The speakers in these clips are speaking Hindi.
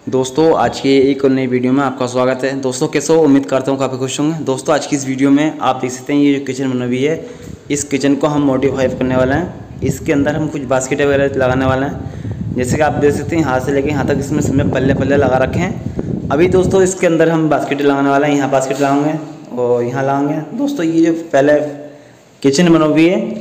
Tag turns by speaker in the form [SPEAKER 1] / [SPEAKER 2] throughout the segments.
[SPEAKER 1] दोस्तों आज की एक और नई वीडियो में आपका स्वागत है। दोस्तों कैसे हो, उम्मीद करता हूँ काफ़ी खुश होंगे। दोस्तों आज की इस वीडियो में आप देख सकते हैं ये जो किचन बनी हुई है, इस किचन को हम मॉडिफाई करने वाले हैं। इसके अंदर हम कुछ बास्केट वगैरह लगाने वाले हैं। जैसे कि आप देख सकते हैं यहाँ से लेके यहाँ तक इसमें समय पल्ले पल्ले लगा रखे हैं। अभी दोस्तों इसके अंदर हम बास्केट लगाने वाले हैं। यहाँ बास्केट लगाएंगे और यहाँ लगाएंगे। दोस्तों ये जो पहले किचन बनी हुई है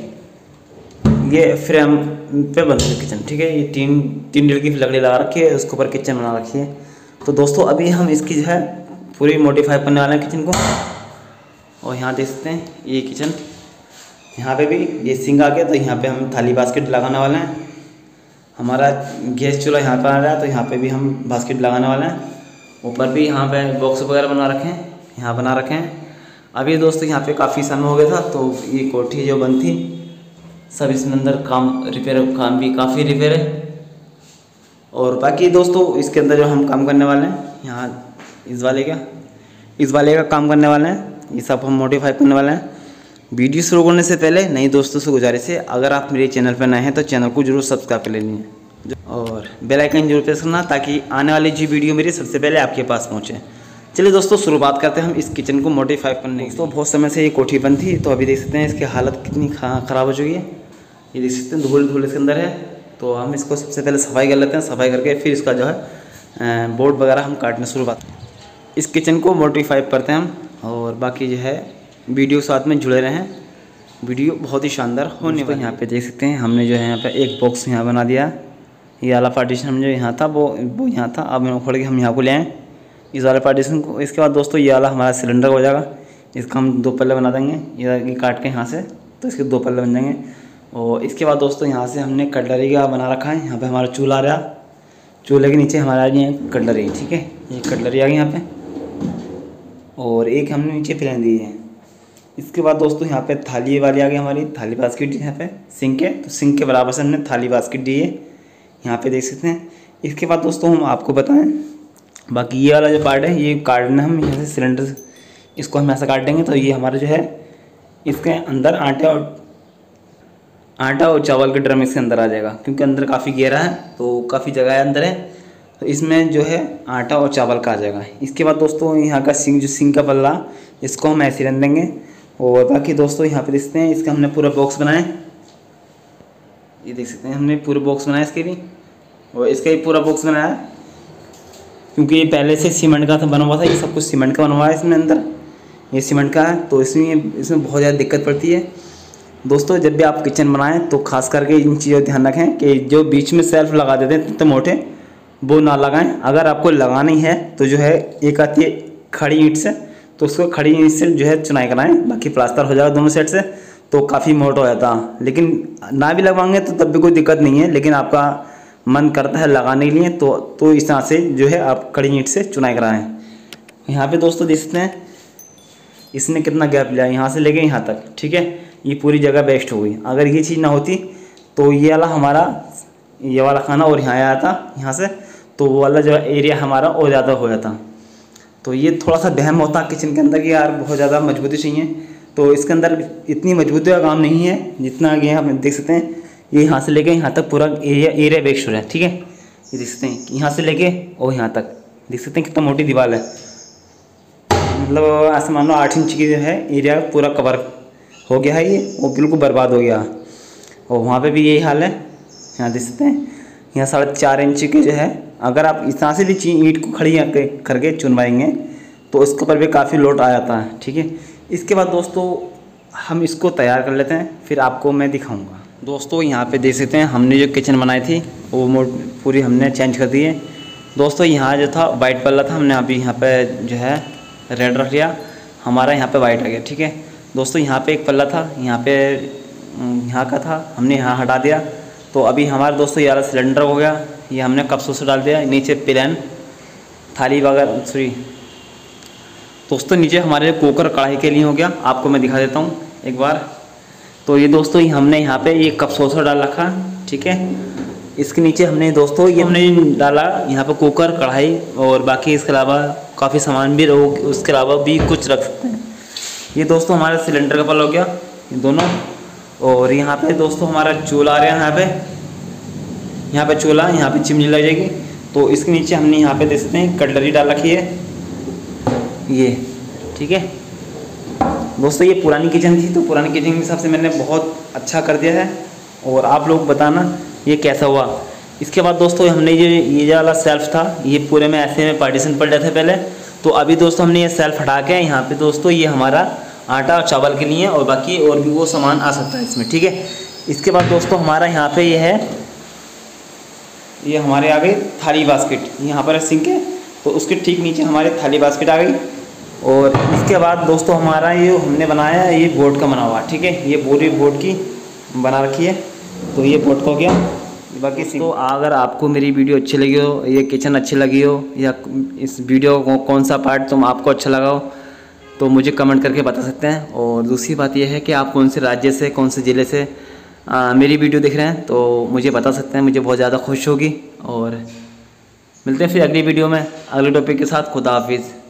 [SPEAKER 1] ये फ्रेम पे बनी हुई किचन, ठीक है। ये तीन डील की लकड़ी लगा रखी है, उसके ऊपर किचन बना रखी है। तो दोस्तों अभी हम इसकी जो है पूरी मॉडिफाई करने वाले हैं किचन को। और यहाँ देख सकते हैं ये किचन, यहाँ पे भी ये सिंक आ गया, तो यहाँ पे हम थाली बास्केट लगाने वाले हैं। हमारा गैस चूल्हा यहाँ पर आ रहा है, तो यहाँ पे भी हम बास्केट लगाने वाले हैं। ऊपर भी यहाँ पे बॉक्स वगैरह बना रखे हैं, यहाँ बना रखे हैं। अभी दोस्तों यहाँ पे काफ़ी समय हो गया था, तो ये कोठी जो बंद थी सब इसमें अंदर काम काम भी काफ़ी रिपेयर है। और बाकी दोस्तों इसके अंदर जो हम काम करने वाले हैं, यहाँ इस वाले का काम करने वाले हैं, ये सब हम मॉडिफाई करने वाले हैं। वीडियो शुरू करने से पहले नए दोस्तों से गुजारिश है, अगर आप मेरे चैनल पर नए हैं तो चैनल को जरूर सब्सक्राइब कर लेनी है और बेल आइकन जरूर प्रेस करना, ताकि आने वाली जो वीडियो मेरी सबसे पहले आपके पास पहुँचे। चलिए दोस्तों शुरुआत करते हैं हम इस किचन को मॉडिफाई करने की। तो बहुत समय से ये कोठी बंद थी, तो अभी देख सकते हैं इसकी हालत कितनी ख़राब हो चुकी है। ये देख सकते हैं धूल इसके अंदर है। तो हम इसको सबसे पहले सफाई कर लेते हैं। सफाई करके फिर इसका जो है बोर्ड वगैरह हम काटने शुरुआत इस किचन को मॉडिफाई करते हैं हम। और बाकी जो है वीडियो साथ में जुड़े रहें, वीडियो बहुत ही शानदार होने वाली है। यहाँ पे देख सकते हैं हमने जो है यहाँ पे एक बॉक्स यहाँ बना दिया। ये वाला पार्टीशन हम जो यहाँ था वो यहाँ था, अब उखड़ के हम यहाँ को ले आए इस वाले पार्टीशन को। इसके बाद दोस्तों ये वाला हमारा सिलेंडर हो जाएगा, इसका हम 2 पल्ले बना देंगे। ये काट के यहाँ से तो इसके 2 पल्ले बन जाएंगे। और इसके बाद दोस्तों यहाँ से हमने कटलरी का बना रखा है। यहाँ पे हमारा चूल्हा आ रहा, चूल्हे के नीचे हमारा ये कटलरी, ठीक है। ये कटलरी आ गई यहाँ पे, और एक हमने नीचे प्लेन दी है। इसके बाद दोस्तों यहाँ पे थाली वाली आ गई, हमारी थाली बास्केट यहाँ पे सिंक है, तो सिंक के बराबर से हमने थाली बास्केट दी है, यहाँ पे देख सकते हैं। इसके बाद दोस्तों हम आपको बताएँ, बाकी ये वाला जो पार्ट है ये काटना हम यहाँ से सिलेंडर इसको हम ऐसा काट देंगे, तो ये हमारा जो है इसके अंदर आटा और चावल के ड्रम इसके अंदर आ जाएगा, क्योंकि अंदर काफ़ी गहरा है तो काफ़ी जगह है अंदर है, तो इसमें जो है आटा और चावल का आ जाएगा। इसके बाद दोस्तों यहाँ का सिंक का पल्ला इसको हम ऐसे रख देंगे। और बाकी दोस्तों यहाँ पे देखते हैं इसका हमने पूरा बॉक्स बनाया, ये देख सकते हैं हमने पूरे बॉक्स बनाया इसके भी, और इसका भी पूरा बॉक्स बनाया क्योंकि ये पहले से सीमेंट का था बना हुआ था। ये सब कुछ सीमेंट का बना हुआ है इसमें, अंदर ये सीमेंट का है, तो इसमें बहुत ज़्यादा दिक्कत पड़ती है। दोस्तों जब भी आप किचन बनाएं तो खास करके इन चीज़ों का ध्यान रखें कि जो बीच में सेल्फ लगा देते हैं तो मोटे वो ना लगाएं। अगर आपको लगानी है तो जो है एक आती है खड़ी ईंट से, तो उसको खड़ी ईंट से जो है चुनाई कराएं, बाकी प्लास्टर हो जाएगा दोनों साइड से, तो काफ़ी मोटा हो जाता है। लेकिन ना भी लगवाएंगे तो तब भी कोई दिक्कत नहीं है, लेकिन आपका मन करता है लगाने के लिए तो इस तरह से जो है आप खड़ी ईंट से चुनाई कराएँ। यहाँ पर दोस्तों देख सकते हैं इसने कितना गैप लिया, यहाँ से लेके यहाँ तक, ठीक है। ये पूरी जगह बेस्ट हो गई। अगर ये चीज़ ना होती तो ये वाला हमारा ये वाला खाना और यहाँ आया था यहाँ से, तो वो वाला जो एरिया हमारा और ज़्यादा हो जाता। तो ये थोड़ा सा वहम होता किचन के अंदर कि यार बहुत ज़्यादा मजबूती चाहिए, तो इसके अंदर इतनी मजबूती का काम नहीं है जितना आगे आप देख सकते हैं। ये यहाँ से लेके यहाँ तक पूरा एरिया बेस्ट हो रहा है, ठीक है। ये देख सकते हैं यहाँ से लेके और यहाँ तक देख सकते हैं कितना मोटी दीवार है, मतलब ऐसा मान लो 8 इंच की जो है एरिया पूरा कवर हो गया है ये, वो बिल्कुल बर्बाद हो गया। और वहाँ पे भी यही हाल है, यहाँ देख सकते हैं यहाँ 4.5 इंच के जो है, अगर आप इस तरह से भी ईंट को खड़ी करके चुनवाएंगे तो इसके ऊपर भी काफ़ी लोड आ जाता है, ठीक है। इसके बाद दोस्तों हम इसको तैयार कर लेते हैं, फिर आपको मैं दिखाऊँगा। दोस्तों यहाँ पर देख सकते हैं हमने जो किचन बनाई थी वो पूरी हमने चेंज कर दी है। दोस्तों यहाँ जो था वाइट पल्ला था, हमने अभी यहाँ पर जो है रेड रख लिया, हमारा यहाँ पे वाइट आ गया, ठीक है। दोस्तों यहाँ पे एक पल्ला था, यहाँ का था, हमने यहाँ हटा दिया, तो अभी हमारे दोस्तों ये वाला सिलेंडर हो गया। ये हमने कप्सों से डाल दिया, नीचे प्लेन थाली वगैरह सॉरी दोस्तों नीचे हमारे कुकर कढ़ाई के लिए हो गया। आपको मैं दिखा देता हूँ एक बार। तो ये दोस्तों हमने यहाँ पे ये कप्सों से डाल रखा, ठीक है। इसके नीचे हमने दोस्तों ये हमने डाला यहाँ पे कुकर कढ़ाई, और बाकी इसके अलावा काफ़ी सामान भी उसके अलावा भी कुछ रख सकते हैं। ये दोस्तों हमारा सिलेंडर का पल हो गया ये दोनों। और यहाँ पे दोस्तों हमारा चूल्हा आ रहा है, यहाँ पे चूल्हा, यहाँ पे चिमनी लग जाएगी। तो इसके नीचे हमने यहाँ पे देख सकते हैं कटलरी डाल रखी है ये, ठीक है दोस्तों। ये पुरानी किचन थी, तो पुरानी किचन के हिसाब से मैंने बहुत अच्छा कर दिया है, और आप लोग बताना ये कैसा हुआ। इसके बाद दोस्तों हमने ये वाला सेल्फ था, ये पूरे में ऐसे में पार्टीशन पड़ जाते थे पहले, तो अभी दोस्तों हमने ये सेल्फ हटा के यहाँ पे दोस्तों ये हमारा आटा और चावल के लिए, और बाकी और भी वो सामान आ सकता है इसमें, ठीक है। इसके बाद दोस्तों हमारा यहाँ पे ये है, ये हमारे आ गई थाली बास्केट, यहाँ पर सिंक है तो उसके ठीक नीचे हमारे थाली बास्केट आ गई। और इसके बाद दोस्तों हमारा ये हमने बनाया है, ये बोर्ड का बना हुआ, ठीक है, ये पूरी बोर्ड की बना रखी है, तो ये बोर्ड का हो गया। बाकी तो अगर आपको मेरी वीडियो अच्छी लगी हो, ये किचन अच्छी लगी हो, या इस वीडियो को कौन सा पार्ट तुम आपको अच्छा लगा हो, तो मुझे कमेंट करके बता सकते हैं। और दूसरी बात यह है कि आप कौन से राज्य से, कौन से ज़िले से मेरी वीडियो देख रहे हैं, तो मुझे बता सकते हैं, मुझे बहुत ज़्यादा खुश होगी। और मिलते हैं फिर अगली वीडियो में अगले टॉपिक के साथ। खुदा हाफिज़।